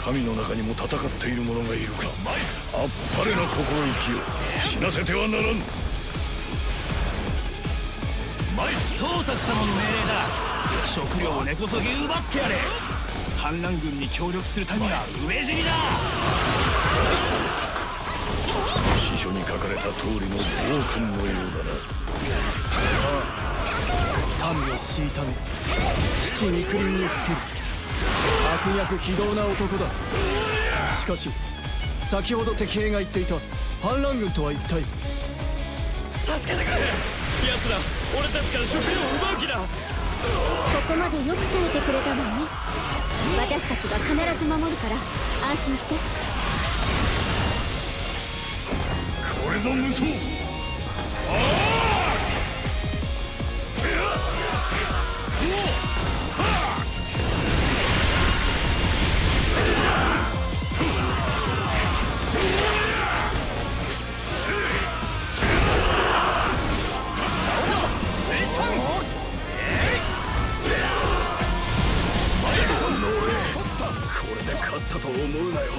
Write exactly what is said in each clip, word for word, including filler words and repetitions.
民の中にも戦っている者がいるか。あっぱれな心意気を死なせてはならん。 董卓様の命令だ。食料を根こそぎ奪ってやれ。反乱軍に協力するためは飢え死にだ。 史書に書かれた通りの暴君のようだな。 民を虐め父に国にふける悪逆非道な男だ。しかし先ほど敵兵が言っていた反乱軍とは一体。 助けてくれ。奴ら俺たちから食料を奪う気だ。 ここまでよく耐えてくれたわね。私たちが必ず守るから安心して。 これぞ無双。勝ったと思うなよ。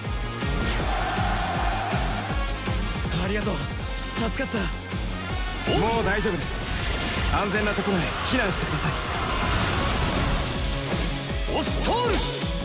ありがとう、助かった。 もう大丈夫です。安全なところへ避難してください。 押し通る。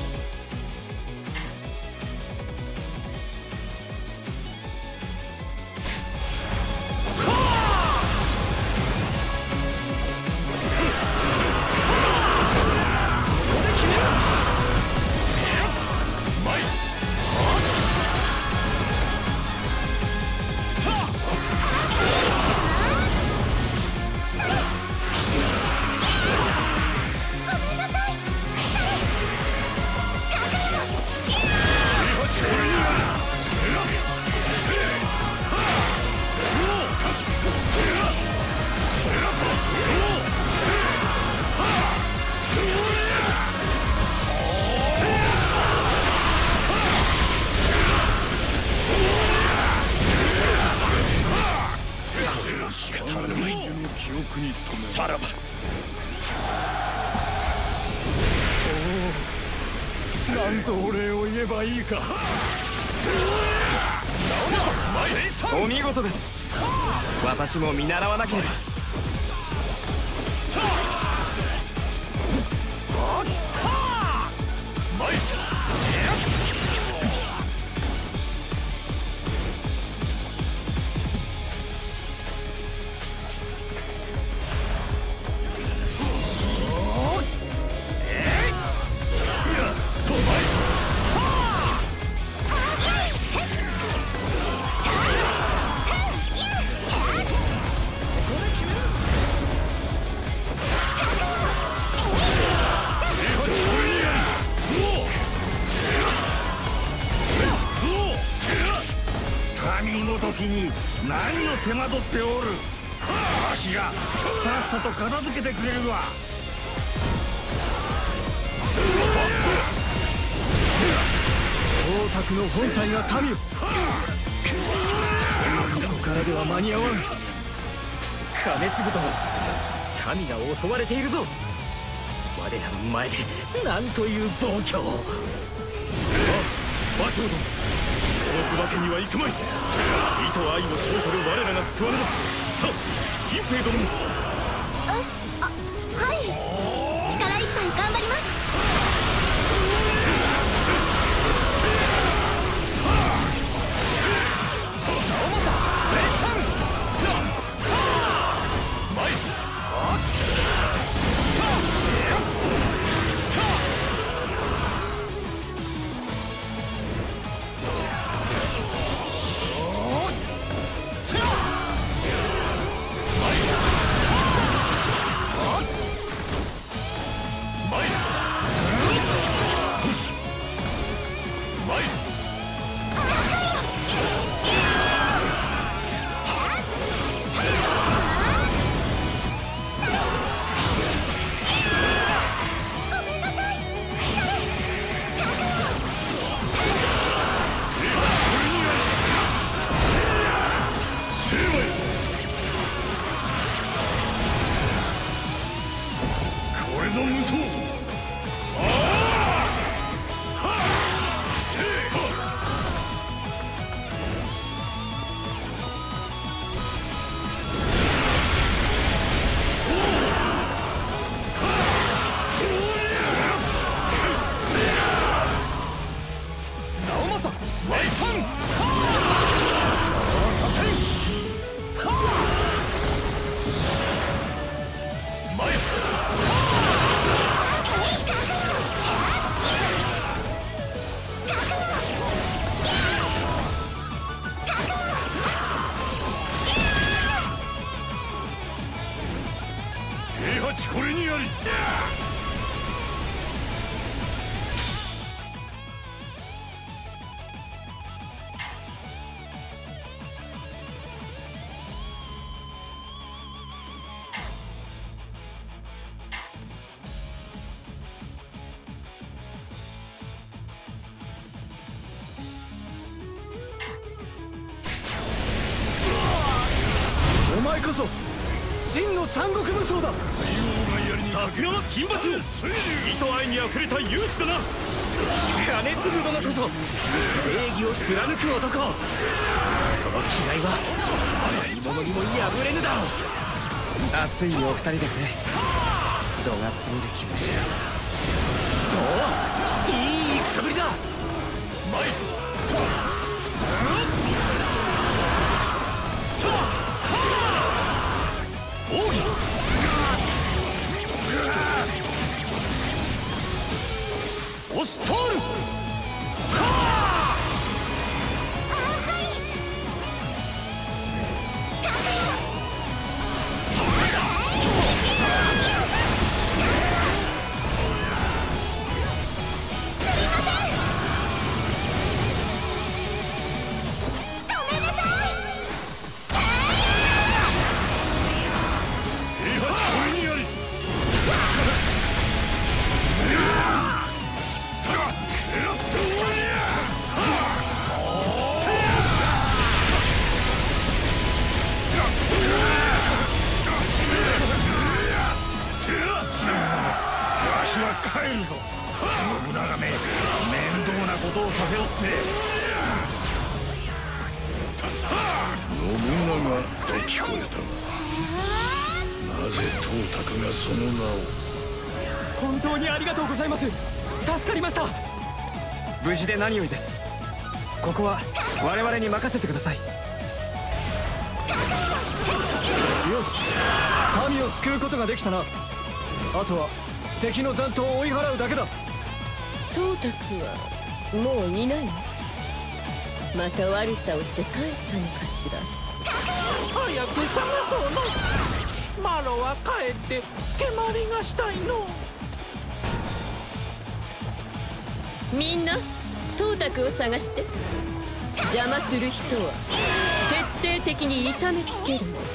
さらば。 なんとお礼を言えばいいか。お見事です。私も見習わなければ。 何を手間取っておる。わしがさっさと片付けてくれるわ。 董卓の本体が民を。ここからでは間に合わん。金継殿、民が襲われているぞ。我らの前で何という暴挙を。 馬長殿、殺すわけにはいくまい。義と愛の正体で我らが救われる。さあ、銀平殿も。 あ、あ、はい。力いっぱい頑張ります。 これぞ無双。ああ！はっ！ これにあり。 お前こそ真の三国武装だ。 さすがは金馬中、意図愛にあふれた勇士だな。 金継殿こそ正義を貫く男。その気概は何者にも破れぬだろう。 熱いお二人ですね。度が過ぎる気持ちです。 おお、いい戦ぶりだ。 参る。奥義押し通る。帰るぞ。信長め、面倒なことをさせおって。信長と聞こえた。なぜ董卓がその名を。 本当にありがとうございます。助かりました。 無事で何よりです。ここは我々に任せてください。 よし、民を救うことができたな。あとは敵の残党を追い払うだけだ。 董卓はもういないの？また悪さをして帰ったのかしら。 早く探そうの。マロは帰って蹴鞠がしたいの。 みんな董卓を探して。邪魔する人は徹底的に痛めつけるの。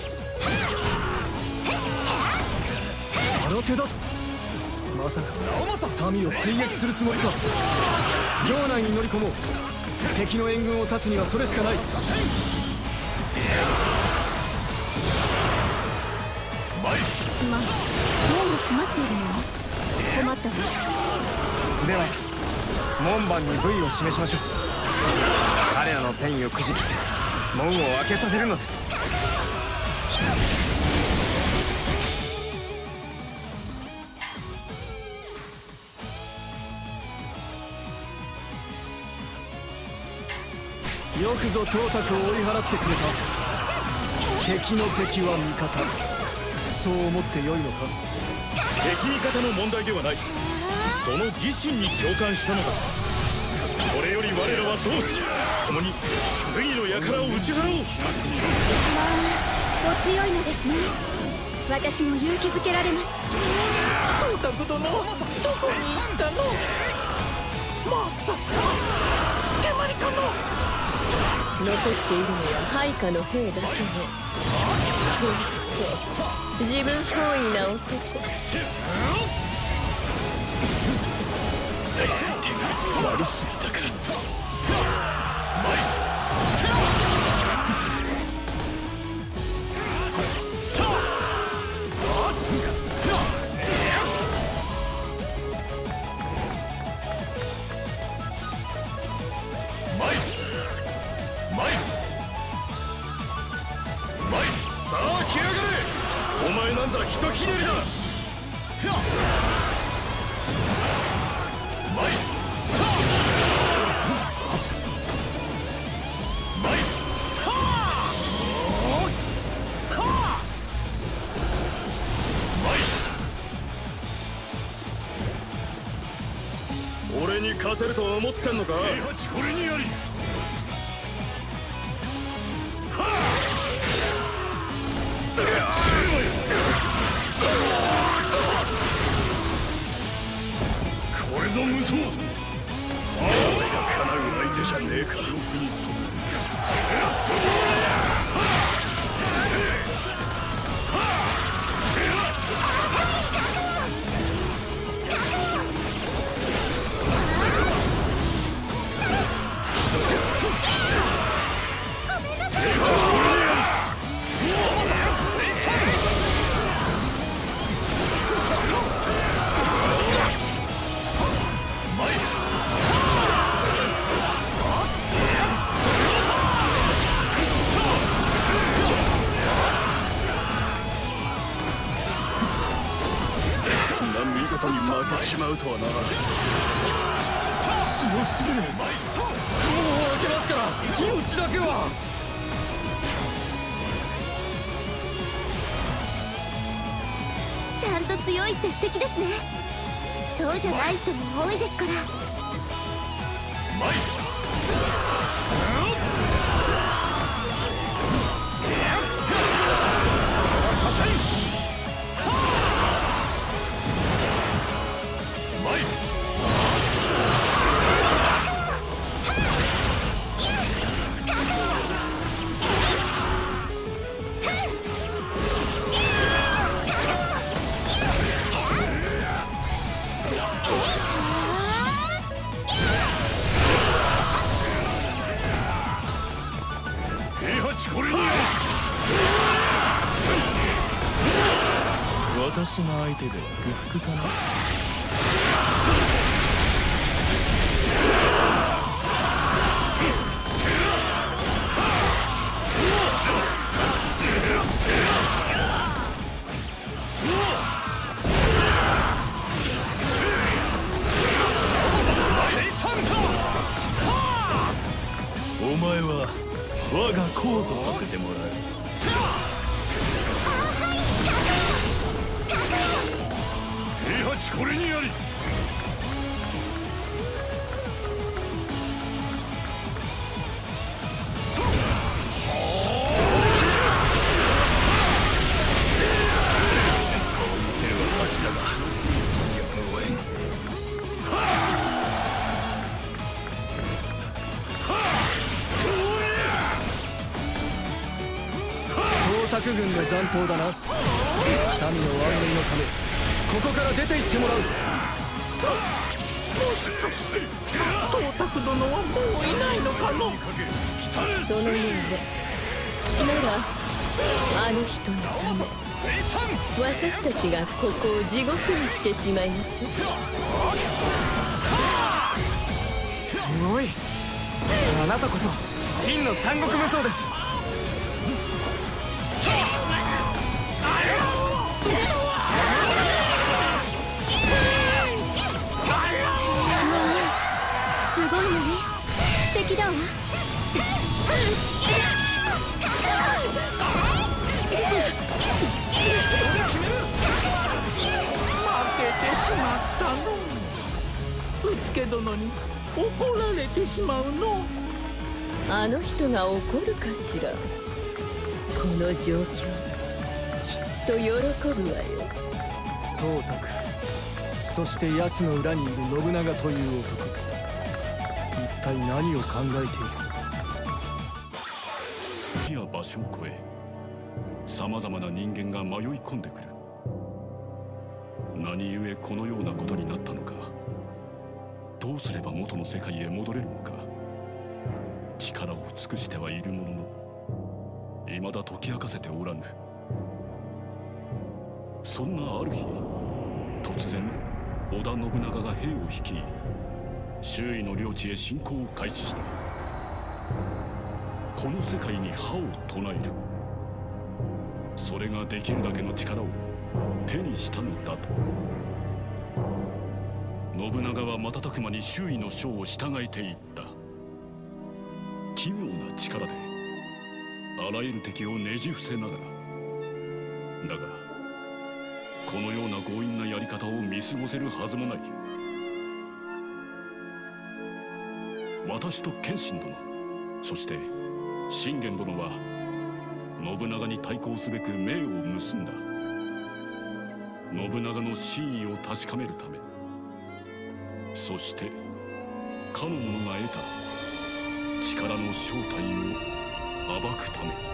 空手だと。まさか民を追撃するつもりか。城内に乗り込もう。敵の援軍を断つにはそれしかない。 まあ門が閉まっているのね。困ったわ。 では門番に武威を示しましょう。彼らの戦意をくじき門を開けさせるのです。 よくぞ董卓を追い払ってくれた。敵の敵は味方、そう思ってよいのか。 敵味方の問題ではない。その義心に共感したのだ。これより我らは同志共に武義の輩を打ち払おう。 まあお強いのですね。私も勇気づけられます。 董卓殿、どこに行ったの？まさか蹴鞠かの？ 残っているのは配下の兵だけね。ほんと自分本位な男。 悪すぎたか。お前なんざひとひねりだ。俺に勝てると思ってんのか。これにあり。 目からしまうとはな。強すぎる。もう開けますから火打ちだけは。 ちゃんと強いって素敵ですね。そうじゃない人も多いですから。 私の相手で不服かな。お前は我がコートさせてもらう。これにあり。だがやむをえん。 東卓軍が残党だな。民の安寧のためここから出て行ってもらう。 もしかして東卓殿はもういないのかの。 そのようでならあの人のため私たちがここを地獄にしてしまいましょう。 すごい。あなたこそ真の三国無双です。 すごいのね。素敵だわ。 負けてしまったの。うつけ殿に怒られてしまうの。 あの人が怒るかしら。この状況きっと喜ぶわよ。 東卓、そして奴の裏にいる信長という男、一体何を考えている。 時や場所を超えさまざまな人間が迷い込んでくる。何故このようなことになったのか、どうすれば元の世界へ戻れるのか、力を尽くしてはいるものの未だ解き明かせておらぬ。そんなある日、突然織田信長が兵を率い周囲の領地へ侵攻を開始した。この世界に覇を唱える、それができるだけの力を手にしたのだと。信長は瞬く間に周囲の将を従えていった。奇妙な力であらゆる敵をねじ伏せながら。だがこのような強引なやり方を見過ごせるはずもない。私と謙信殿、そして信玄殿は信長に対抗すべく盟を結んだ。信長の真意を確かめるため、そしてかの者が得た力の正体を暴くために。